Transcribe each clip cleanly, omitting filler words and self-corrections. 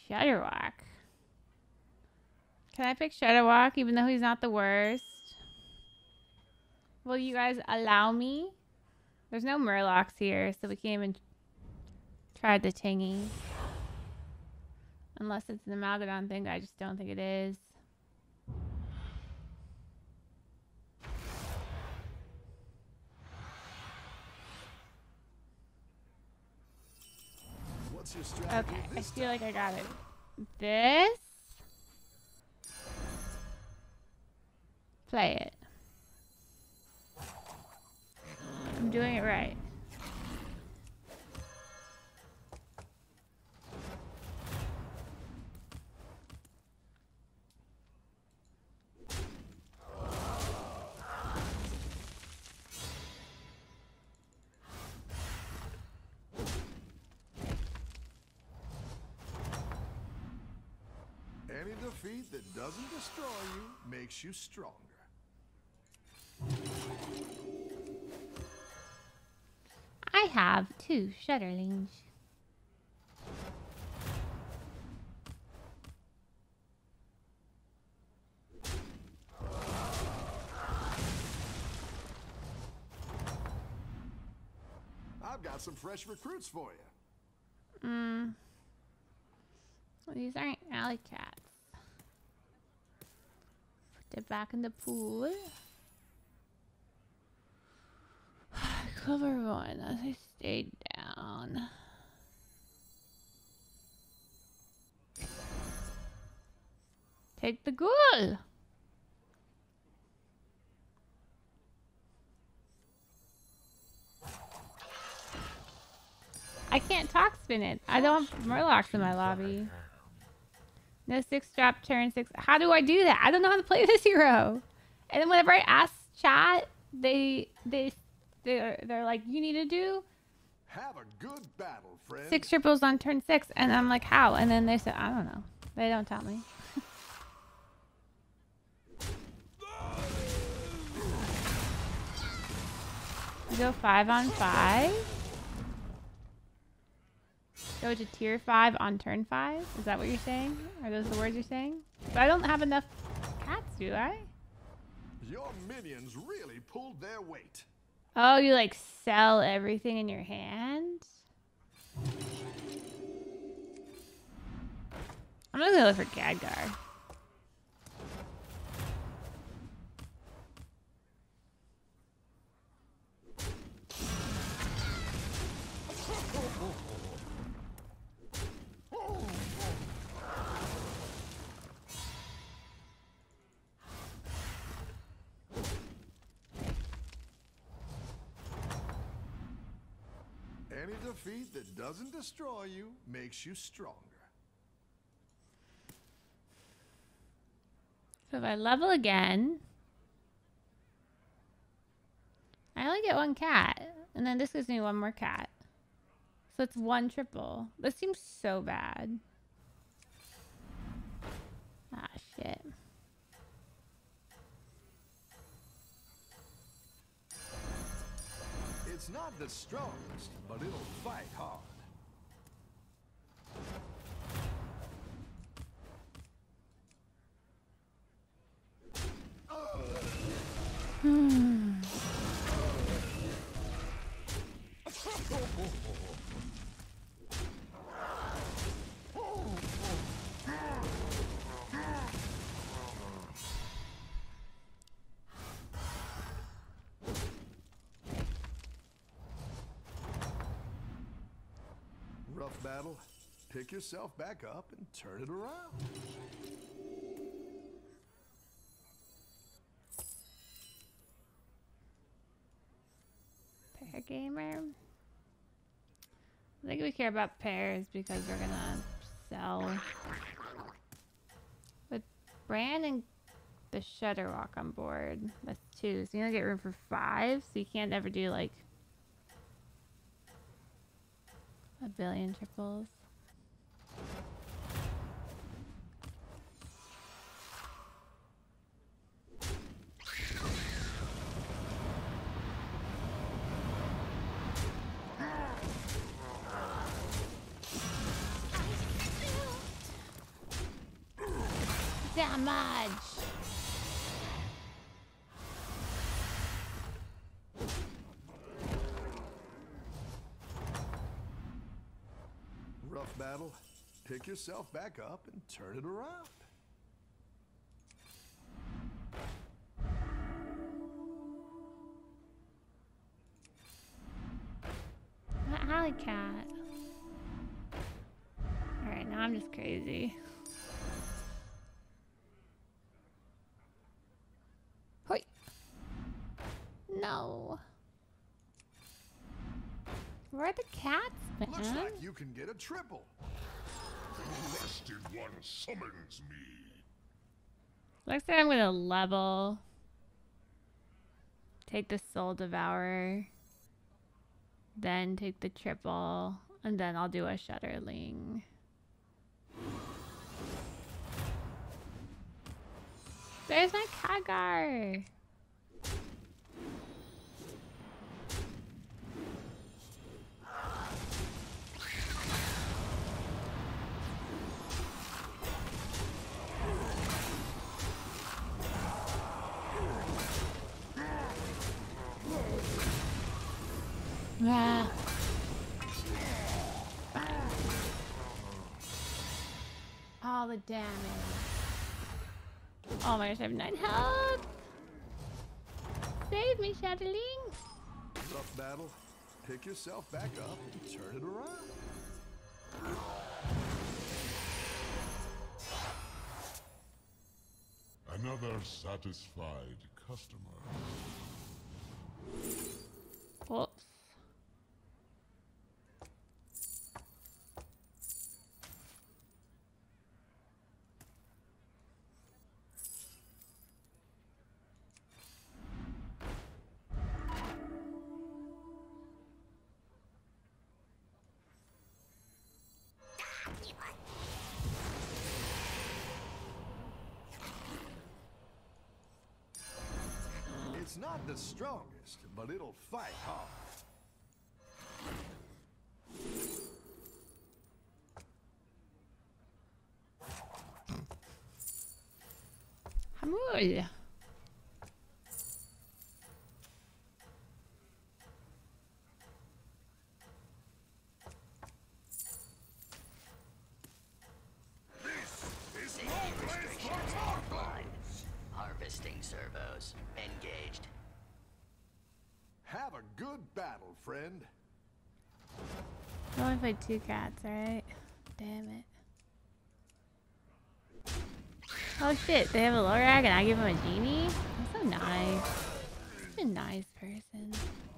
Shudderwock. Can I pick Shudderwock even though he's not the worst? Will you guys allow me? There's no Murlocs here, so we can't even try the tingy. Unless it's an Amalgadon thing, I just don't think it is. What's your strategy? Okay, I feel like I got it. This. Play it. I'm doing it right. Any defeat that doesn't destroy you makes you stronger. I have 2 Shudderlings. I've got some fresh recruits for you. Well, these aren't alley cats. Put it back in the pool. Cover one as I stayed down. Take the ghoul. I can't talk spin it. I don't have Murlocs in my lobby. No 6-drop turn 6. How do I do that? I don't know how to play this hero. And then whenever I ask chat, they're like, you need to do Have a good battle, friend. 6 triples on turn 6, and I'm like, how? And then they said, I don't know. They don't tell me. You go 5 on 5. Go to tier 5 on turn 5. Is that what you're saying? Are those the words you're saying? But I don't have enough cats, do I? Your minions really pulled their weight. Oh, you like sell everything in your hand? I'm gonna go look for Khadgar. Any defeat that doesn't destroy you makes you stronger. So if I level again, I only get 1 cat. And then this gives me 1 more cat. So it's 1 triple. This seems so bad. Ah, shit. It's not the strongest, but it'll fight hard. Rough battle. Pick yourself back up and turn it around. Pair gamer. I think we care about pairs because we're gonna sell. With Bran and the Shudderwock on board, that's 2. So you only get room for 5, so you can't ever do like a billion triples. damage. Rough battle. Pick yourself back up and turn it around. Alley cat. Alright, now I'm just crazy. Hoi! No. Where are the cats, man? Looks like you can get a triple. The rested one summons me. Looks like I'm gonna level. Take the Soul Devourer. Then take the triple. And then I'll do a Shudderling. There's my Kagar. Ah. All the damage. Oh my gosh, I have 9 health. Save me, Shudderling. Rough battle. Pick yourself back up and turn it around. Another satisfied customer. Whoops. It's not the strongest, but it'll fight hard. Hamul. This is no place for talk. Harvesting servos. Engaged. Have a good battle, friend. I only played 2 cats, alright? Damn it. Oh shit, they have a low rag and I give them a genie? That's so nice. Such a nice person.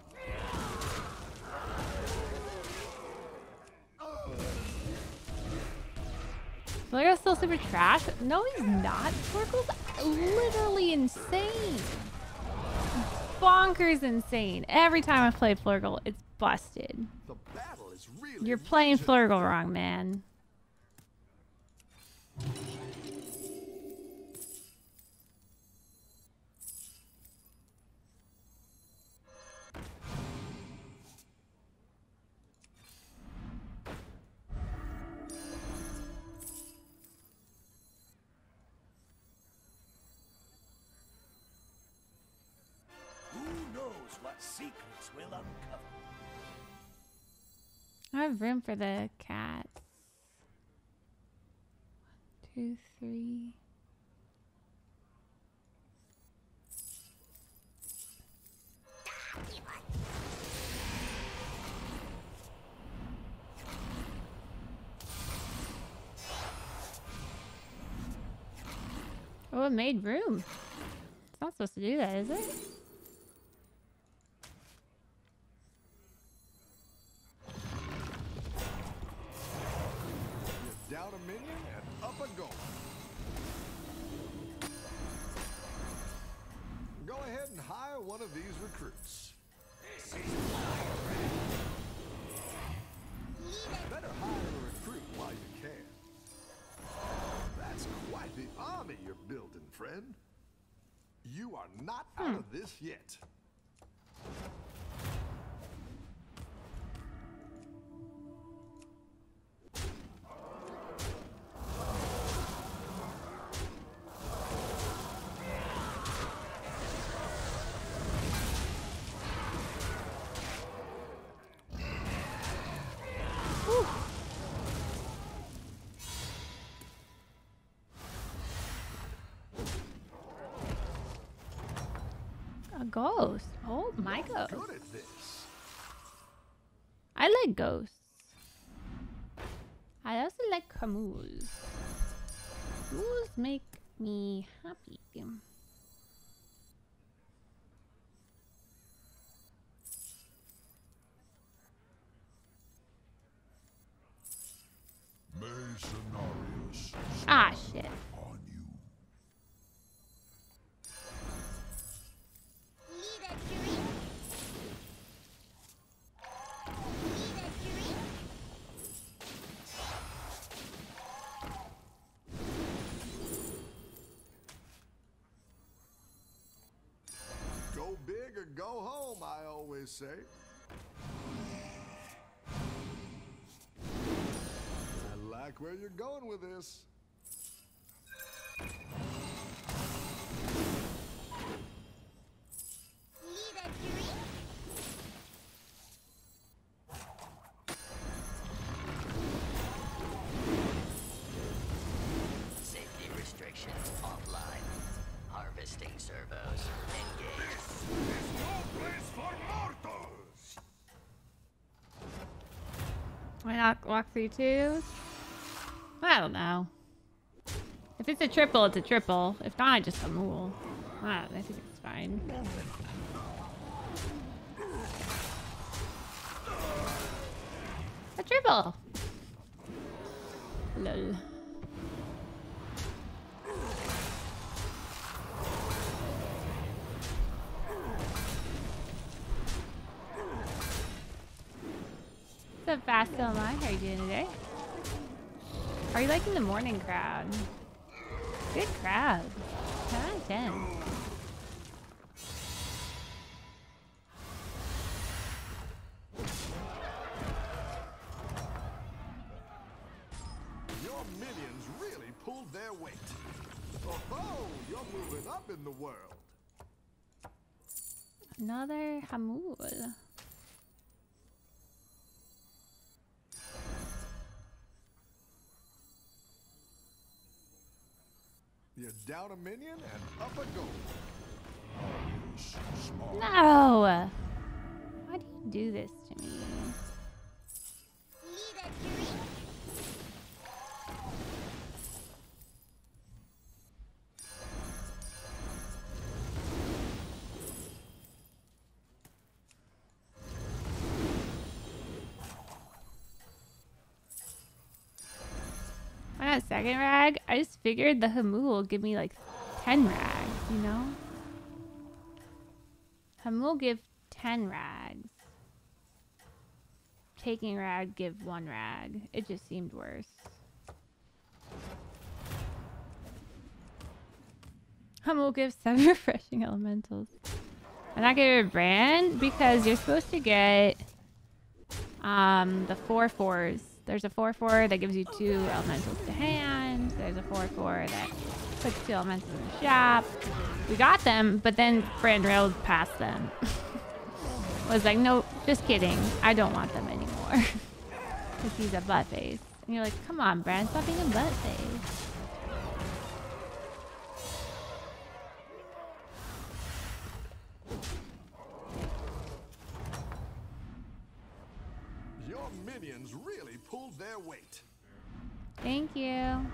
Florgo's still super trash? No, he's not. Florgo's literally insane. Bonkers insane. Every time I play Flurgle, it's busted. The battle is really You're playing legendary. Flurgle wrong, man. Who knows what secrets will uncover? I have room for the cats. 1, 2, 3. Oh, it made room. It's not supposed to do that, is it? Down a minion and up a goal. Go ahead and hire one of these recruits. Better hire a recruit while you can. That's quite the army you're building, friend. You are not out of this yet. A ghost. Oh, my ghost. Good at this. I like ghosts. I also like Hamuls. Ghouls make me happy. Mercenarius. Ah, shit. On you. Go big or go home, I always say. I like where you're going with this. Safety restrictions offline. Harvesting servos engaged. There's no place for mortals! Why not walk 3-2s? I don't know. If it's a triple, it's a triple. If not, I just Hamul. I think it's fine. A triple! Lol. What's up, Fast Still Alive? How are you doing today? Are you liking the morning crowd? Good crowd. 10 out of 10. Your minions really pulled their weight. Oh, you're moving up in the world. Another Hamul. You're down a minion and up a goal. Small. No! Why do you do this to me? Why not second rag? I just figured the Hamul will give me like 10 rags, you know? Hamul give 10 rags. Taking rag give 1 rag. It just seemed worse. Hamul gives 7 refreshing elementals. I'm not gonna brand because you're supposed to get the 4/4s. There's a 4/4 that gives you 2 elementals to hand. There's a 4/4 that puts 2 elementals in the shop. We got them, but then Brand railed past them. Was like, nope, just kidding. I don't want them anymore. Because he's a butt face. And you're like, come on, Brand, stop being a butt face. Your minions really pulled their weight. Thank you.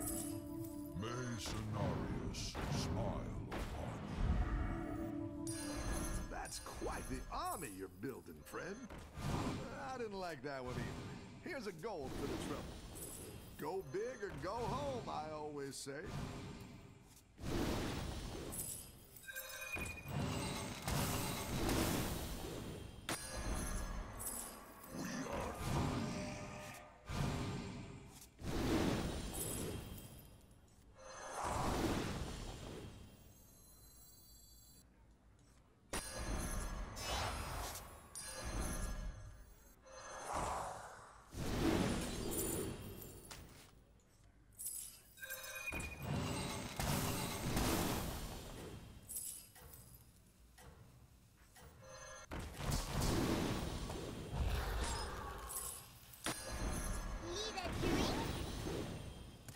Mercenarius, smile upon you. That's quite the army you're building, friend. I didn't like that one either. Here's a goal for the trouble. Go big or go home, I always say.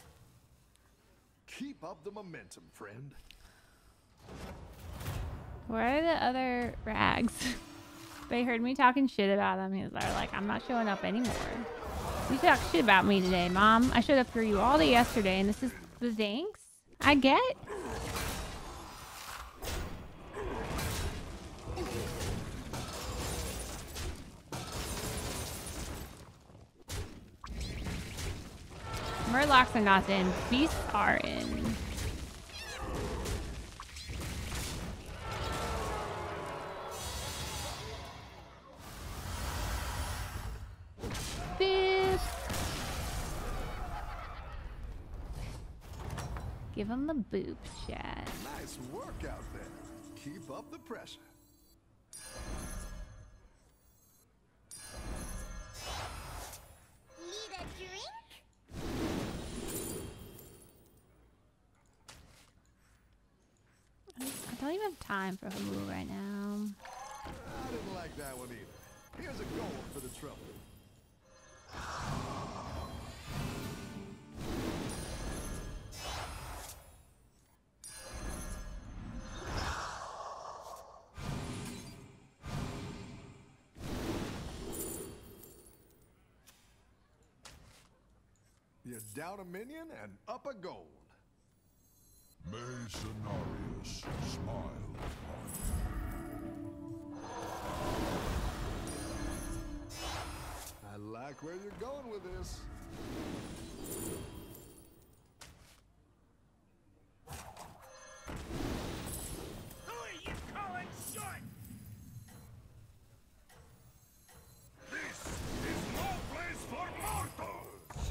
Keep up the momentum, friend. Where are the other rags? They heard me talking shit about them. They're like, I'm not showing up anymore. You talk shit about me today, Mom. I showed up for you all day yesterday, and this is the thanks I get? Murlocs are not in. Beasts are in. Give him the boop, chat. Nice work out there. Keep up the pressure. Need a drink? I don't even have time for Hamu right now. I didn't like that one either. Here's a goal for the trouble. You're down a minion and up a gold. May Cenarius smile I like where you're going with this. Who are you calling short? This is no place for mortals!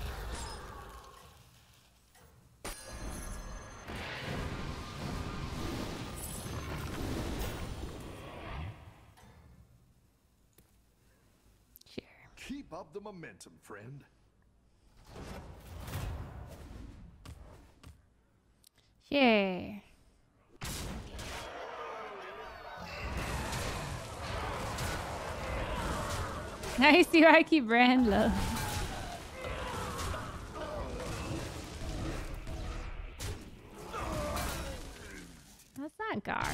Sure. Keep up the momentum, friend. Sure. I see why I keep brand low. That's not Gar.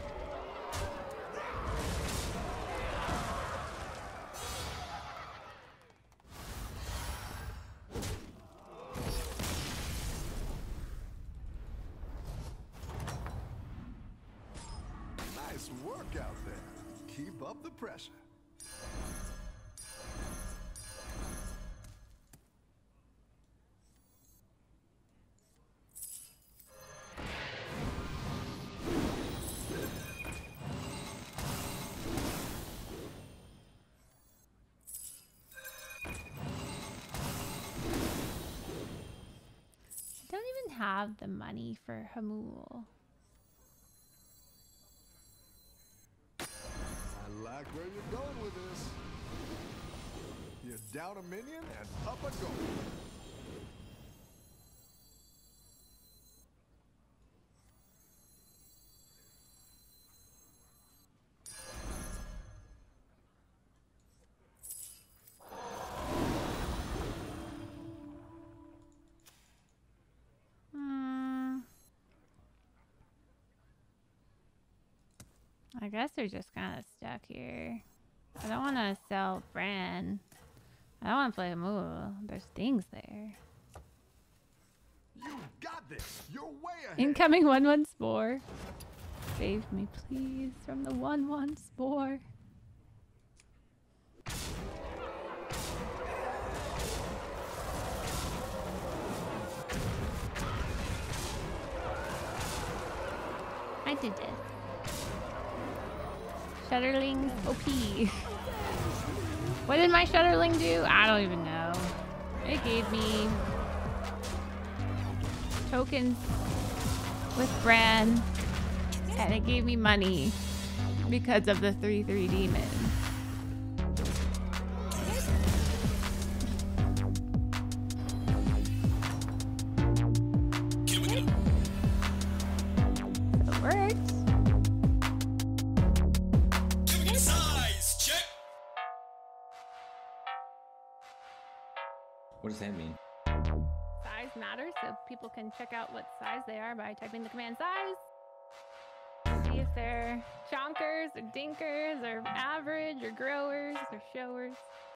Nice work out there. Keep up the pressure. I don't even have the money for Hamul. I like where you're going with this. You're down a minion and up a gold. I guess they're just kind of stuck here. I don't want to sell Bran. I don't want to play Hamul. There's things there. You got this. You're way ahead. Incoming 1/1 spore. Save me, please, from the 1/1 spore. I did it. Shudderlings OP. What did my Shudderling do? I don't even know. It gave me tokens with Bran, and it gave me money because of the 3/3 demon. So it worked. What does that mean? Size matters, so people can check out what size they are by typing the command size. See if they're chonkers or dinkers or average or growers or showers.